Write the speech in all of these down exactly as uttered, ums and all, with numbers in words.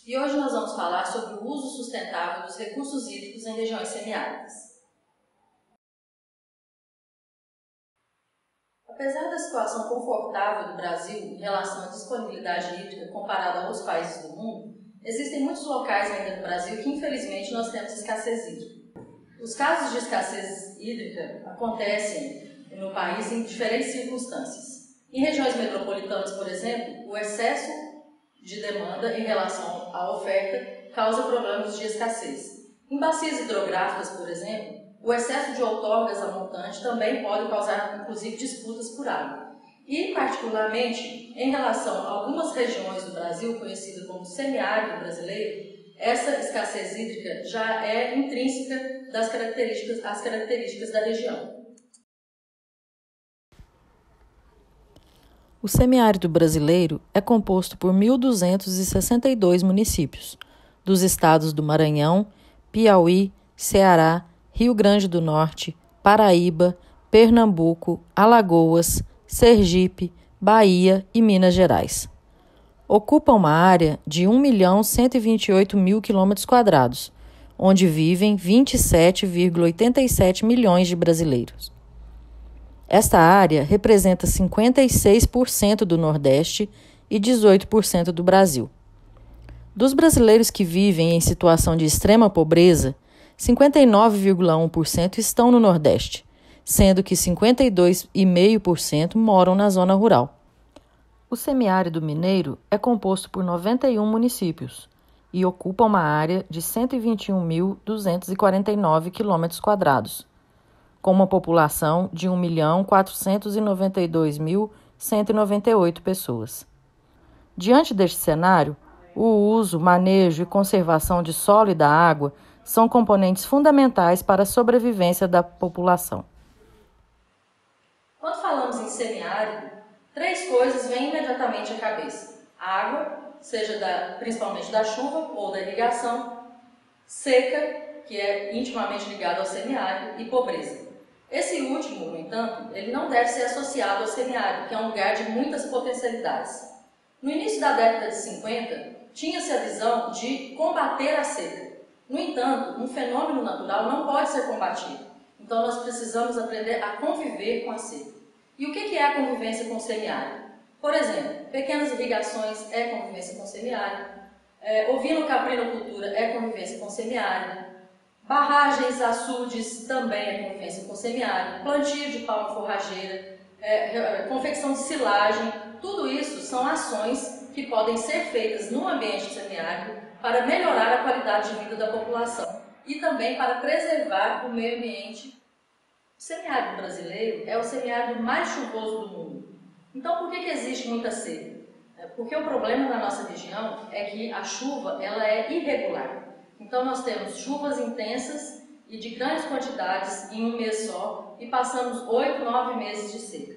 e hoje nós vamos falar sobre o uso sustentável dos recursos hídricos em regiões semiáridas. Apesar da situação confortável do Brasil em relação à disponibilidade hídrica comparada a outros países do mundo, existem muitos locais ainda no Brasil que infelizmente nós temos escassez hídrica. Os casos de escassez hídrica acontecem no país em diferentes circunstâncias. Em regiões metropolitanas, por exemplo, o excesso de demanda em relação à oferta causa problemas de escassez. Em bacias hidrográficas, por exemplo, o excesso de outorgas a montante também pode causar, inclusive, disputas por água. E, particularmente, em relação a algumas regiões do Brasil, conhecidas como semiárido brasileiro, essa escassez hídrica já é intrínseca das características, às características da região. O semiárido brasileiro é composto por mil duzentos e sessenta e dois municípios, dos estados do Maranhão, Piauí, Ceará, Rio Grande do Norte, Paraíba, Pernambuco, Alagoas, Sergipe, Bahia e Minas Gerais. Ocupa uma área de um milhão cento e vinte e oito mil quilômetros quadrados, onde vivem vinte e sete vírgula oitenta e sete milhões de brasileiros. Esta área representa cinquenta e seis por cento do Nordeste e dezoito por cento do Brasil. Dos brasileiros que vivem em situação de extrema pobreza, cinquenta e nove vírgula um por cento estão no Nordeste, sendo que cinquenta e dois vírgula cinco por cento moram na zona rural. O semiárido mineiro é composto por noventa e um municípios e ocupa uma área de cento e vinte e um mil duzentos e quarenta e nove quilômetros quadrados, com uma população de um milhão quatrocentos e noventa e dois mil cento e noventa e oito pessoas. Diante deste cenário, o uso, manejo e conservação de solo e da água são componentes fundamentais para a sobrevivência da população. Quando falamos em semiárido, três coisas vêm imediatamente à cabeça. A água, seja da, principalmente da chuva ou da irrigação, seca, que é intimamente ligada ao semiárido, e pobreza. Esse último, no entanto, ele não deve ser associado ao semiárido, que é um lugar de muitas potencialidades. No início da década de cinquenta, tinha-se a visão de combater a seca. No entanto, um fenômeno natural não pode ser combatido. Então, nós precisamos aprender a conviver com a seca. E o que é a convivência com o semiárido? Por exemplo, pequenas irrigações é convivência com o semiárido, é, ovino-caprinocultura é convivência com o semiárido, barragens, açudes também é convivência com o semiárido, plantio de palma forrageira, é, confecção de silagem, tudo isso são ações que podem ser feitas no ambiente semiárido para melhorar a qualidade de vida da população e também para preservar o meio ambiente. O semiárido brasileiro é o semiárido mais chuvoso do mundo. Então, por que que existe muita seca? Porque o problema na nossa região é que a chuva ela é irregular. Então, nós temos chuvas intensas e de grandes quantidades em um mês só e passamos oito, nove meses de seca.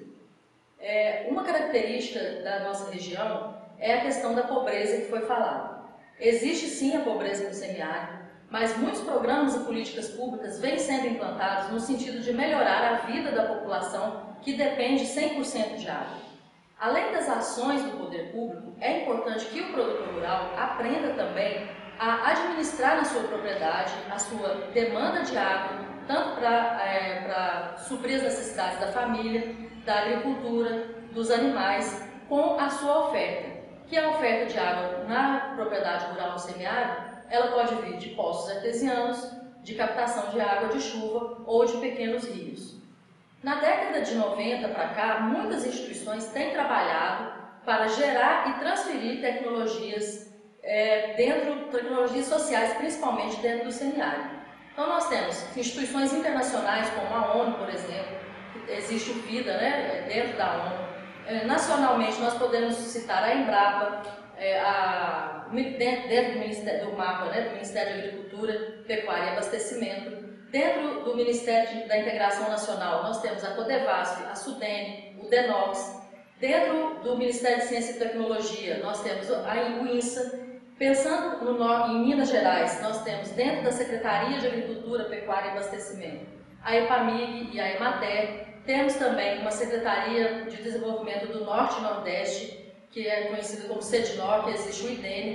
É, uma característica da nossa região é a questão da pobreza que foi falada. Existe sim a pobreza no semiárido, mas muitos programas e políticas públicas vêm sendo implantados no sentido de melhorar a vida da população que depende cem por cento de água. Além das ações do poder público, é importante que o produtor rural aprenda também a administrar na sua propriedade a sua demanda de água, tanto para é, para suprir as necessidades da família, da agricultura, dos animais, com a sua oferta, que é a oferta de água na propriedade rural no semiárido. Ela pode vir de poços artesianos, de captação de água de chuva ou de pequenos rios. Na década de noventa para cá, muitas instituições têm trabalhado para gerar e transferir tecnologias é, dentro, tecnologias sociais, principalmente dentro do semiárido. Então nós temos instituições internacionais como a ONU, por exemplo, existe o FIDA, né, dentro da ONU. É, nacionalmente nós podemos citar a Embrapa, é, a, dentro, dentro do, Ministério, do mapa, né, do Ministério da Agricultura, Pecuária e Abastecimento. Dentro do Ministério da Integração Nacional, nós temos a Codevasf, a Sudene, o DENOX. Dentro do Ministério de Ciência e Tecnologia, nós temos a INSA. Pensando no, em Minas Gerais, nós temos dentro da Secretaria de Agricultura, Pecuária e Abastecimento a EPAMIG e a EMATER. Temos também uma Secretaria de Desenvolvimento do Norte e Nordeste, que é conhecida como SEDNOR, que existe o IDENE.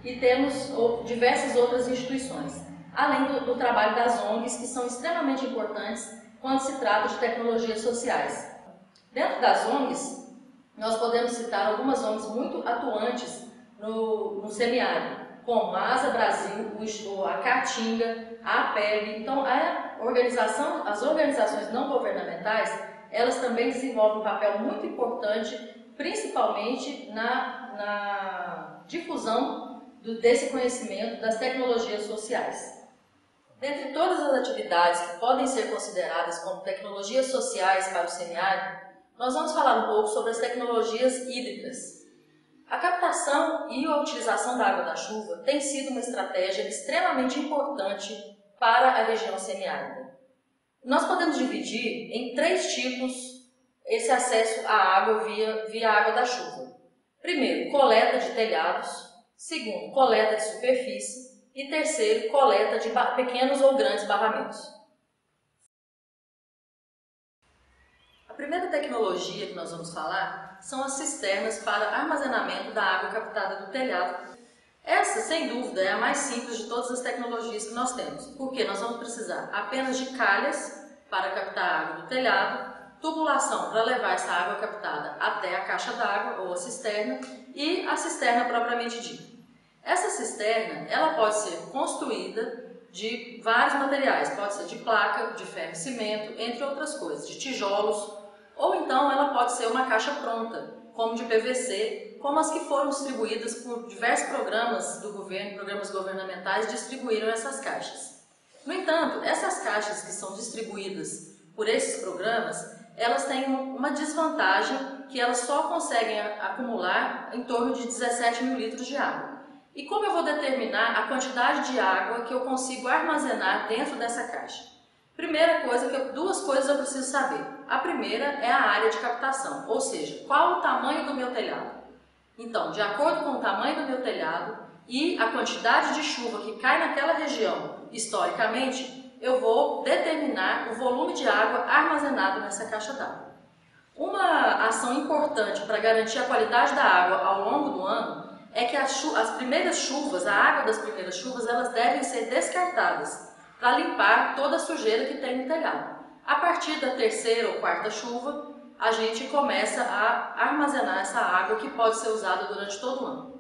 e temos diversas outras instituições, além do, do trabalho das O N Gs, que são extremamente importantes quando se trata de tecnologias sociais. Dentro das O N Gs, nós podemos citar algumas O N Gs muito atuantes no, no semiárido, como a ASA Brasil, a Caatinga, a APEB. Então, a organização, as organizações não governamentais, elas também desenvolvem um papel muito importante, principalmente na, na difusão do, desse conhecimento das tecnologias sociais. Dentre todas as atividades que podem ser consideradas como tecnologias sociais para o semiárido, nós vamos falar um pouco sobre as tecnologias hídricas. A captação e a utilização da água da chuva tem sido uma estratégia extremamente importante para a região semiárida. Nós podemos dividir em três tipos esse acesso à água via, via água da chuva. Primeiro, coleta de telhados. Segundo, coleta de superfície. E terceiro, coleta de pequenos ou grandes barramentos. A primeira tecnologia que nós vamos falar são as cisternas para armazenamento da água captada do telhado. Essa, sem dúvida, é a mais simples de todas as tecnologias que nós temos, porque nós vamos precisar apenas de calhas para captar a água do telhado, tubulação para levar essa água captada até a caixa d'água ou a cisterna e a cisterna propriamente dita. Essa cisterna, ela pode ser construída de vários materiais, pode ser de placa, de ferro e cimento, entre outras coisas, de tijolos, ou então ela pode ser uma caixa pronta, como de P V C, como as que foram distribuídas por diversos programas do governo, programas governamentais distribuíram essas caixas. No entanto, essas caixas que são distribuídas por esses programas, elas têm uma desvantagem que elas só conseguem acumular em torno de dezessete mil litros de água. E como eu vou determinar a quantidade de água que eu consigo armazenar dentro dessa caixa? Primeira coisa, que eu, duas coisas eu preciso saber. A primeira é a área de captação, ou seja, qual o tamanho do meu telhado. Então, de acordo com o tamanho do meu telhado e a quantidade de chuva que cai naquela região, historicamente, eu vou determinar o volume de água armazenado nessa caixa d'água. Uma ação importante para garantir a qualidade da água ao longo do ano é que as, as primeiras chuvas, a água das primeiras chuvas, elas devem ser descartadas para limpar toda a sujeira que tem no telhado. A partir da terceira ou quarta chuva, a gente começa a armazenar essa água que pode ser usada durante todo o ano.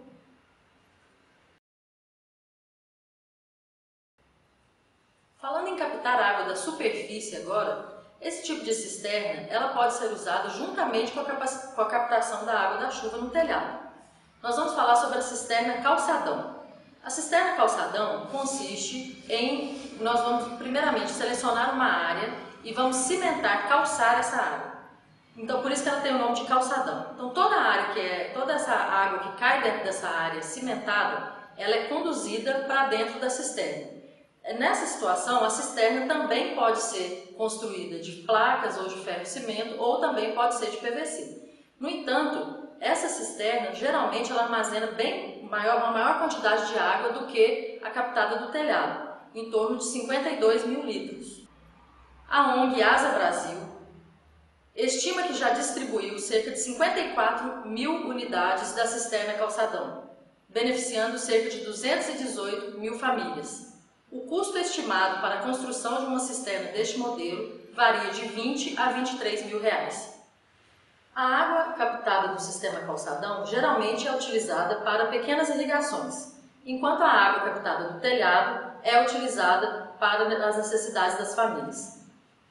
Falando em captar água da superfície agora, esse tipo de cisterna ela pode ser usada juntamente com a, com a captação da água da chuva no telhado. Nós vamos falar sobre a cisterna calçadão. A cisterna calçadão consiste em, nós vamos primeiramente selecionar uma área e vamos cimentar, calçar essa água. Então por isso que ela tem o nome de calçadão. Então toda a área que é, toda essa água que cai dentro dessa área cimentada, ela é conduzida para dentro da cisterna. Nessa situação, a cisterna também pode ser construída de placas ou de ferro e cimento, ou também pode ser de P V C. No entanto, essa cisterna, geralmente, ela armazena bem maior, uma maior quantidade de água do que a captada do telhado, em torno de cinquenta e dois mil litros. A O N G ASA Brasil estima que já distribuiu cerca de cinquenta e quatro mil unidades da cisterna calçadão, beneficiando cerca de duzentas e dezoito mil famílias. O custo estimado para a construção de uma cisterna deste modelo varia de vinte a vinte e três mil reais. A água captada do sistema calçadão geralmente é utilizada para pequenas irrigações, enquanto a água captada do telhado é utilizada para as necessidades das famílias.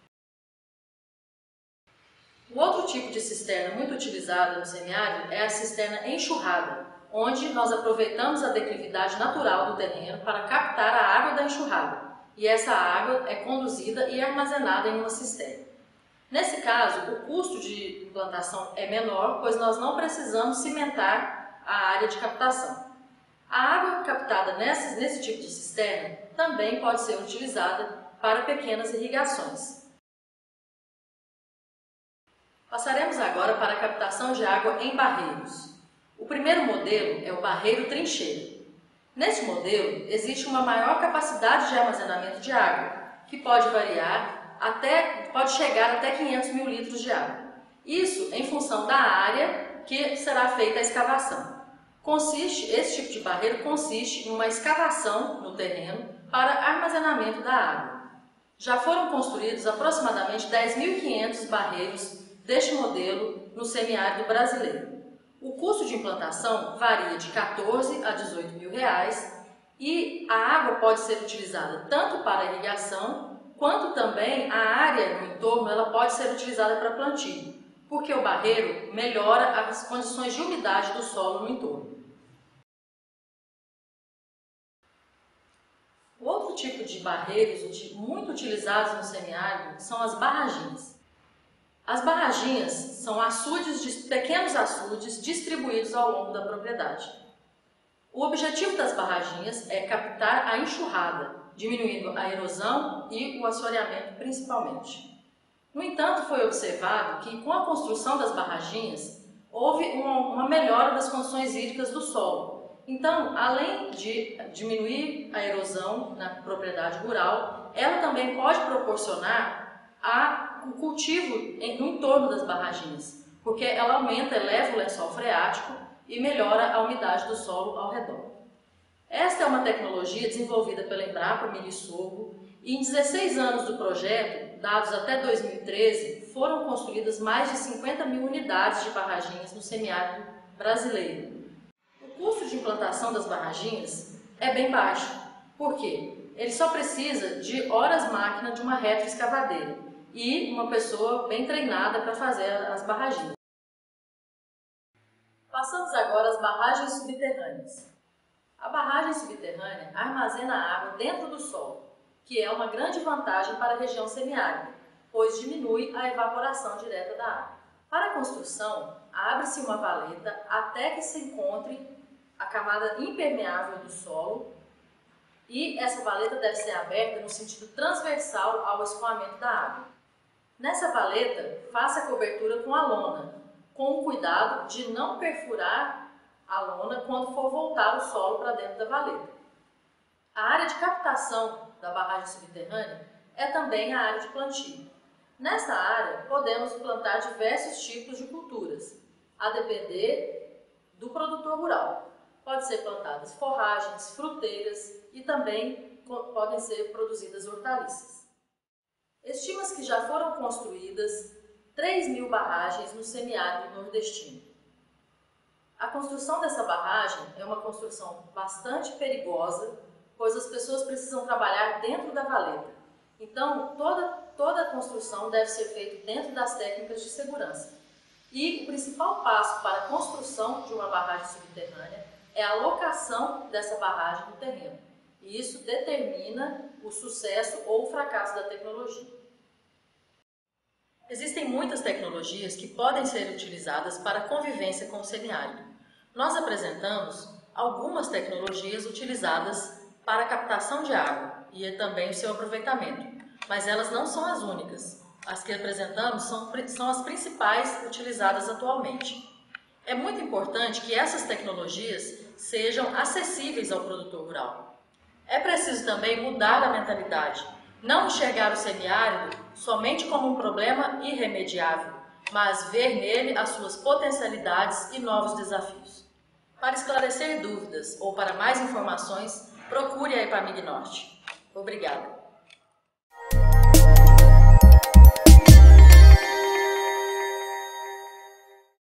O outro tipo de cisterna muito utilizada no semiárido é a cisterna enxurrada, onde nós aproveitamos a declividade natural do terreno para captar a água da enxurrada, e essa água é conduzida e armazenada em uma cisterna. Nesse caso, o custo de implantação é menor, pois nós não precisamos cimentar a área de captação. A água captada nesse, nesse tipo de cisterna também pode ser utilizada para pequenas irrigações. Passaremos agora para a captação de água em barreiros. O primeiro modelo é o barreiro trincheira. Neste modelo, existe uma maior capacidade de armazenamento de água, que pode variar Até, pode chegar até quinhentos mil litros de água. Isso em função da área que será feita a escavação. Consiste, esse tipo de barreiro consiste em uma escavação no terreno para armazenamento da água. Já foram construídos aproximadamente dez mil e quinhentos barreiros deste modelo no semiárido brasileiro. O custo de implantação varia de quatorze a dezoito mil reais e a água pode ser utilizada tanto para irrigação quanto também a área no entorno ela pode ser utilizada para plantio, porque o barreiro melhora as condições de umidade do solo no entorno. Outro tipo de barreiros muito utilizados no semiárido são as barraginhas. As barraginhas são açudes, pequenos açudes distribuídos ao longo da propriedade. O objetivo das barraginhas é captar a enxurrada, diminuindo a erosão e o assoreamento principalmente. No entanto, foi observado que com a construção das barraginhas houve uma, uma melhora das condições hídricas do solo. Então, além de diminuir a erosão na propriedade rural, ela também pode proporcionar a, o cultivo em, no entorno das barraginhas, porque ela aumenta, eleva o lençol freático e melhora a umidade do solo ao redor. Esta é uma tecnologia desenvolvida pela Embrapa Milho e Sorgo e em dezesseis anos do projeto, dados até dois mil e treze, foram construídas mais de cinquenta mil unidades de barraginhas no semiárido brasileiro. O custo de implantação das barraginhas é bem baixo. Por quê? Ele só precisa de horas-máquina de uma retroescavadeira e uma pessoa bem treinada para fazer as barraginhas. Passamos agora às barragens subterrâneas. A barragem subterrânea armazena água dentro do solo, que é uma grande vantagem para a região semiárida, pois diminui a evaporação direta da água. Para a construção, abre-se uma valeta até que se encontre a camada impermeável do solo e essa valeta deve ser aberta no sentido transversal ao escoamento da água. Nessa valeta, faça a cobertura com a lona, com o cuidado de não perfurar a lona quando for voltar o solo para dentro da valeta. A área de captação da barragem subterrânea é também a área de plantio. Nesta área, podemos plantar diversos tipos de culturas, a depender do produtor rural. Pode ser plantadas forragens, fruteiras e também podem ser produzidas hortaliças. Estima-se que já foram construídas três mil barragens no semiárido nordestino. A construção dessa barragem é uma construção bastante perigosa, pois as pessoas precisam trabalhar dentro da valeta. Então, toda, toda a construção deve ser feita dentro das técnicas de segurança. E o principal passo para a construção de uma barragem subterrânea é a locação dessa barragem no terreno. E isso determina o sucesso ou o fracasso da tecnologia. Existem muitas tecnologias que podem ser utilizadas para a convivência com o semiárido. Nós apresentamos algumas tecnologias utilizadas para a captação de água e também o seu aproveitamento, mas elas não são as únicas. As que apresentamos são, são as principais utilizadas atualmente. É muito importante que essas tecnologias sejam acessíveis ao produtor rural. É preciso também mudar a mentalidade, não enxergar o semiárido somente como um problema irremediável, mas ver nele as suas potencialidades e novos desafios. Para esclarecer dúvidas ou para mais informações, procure a EPAMIG Norte. Obrigada.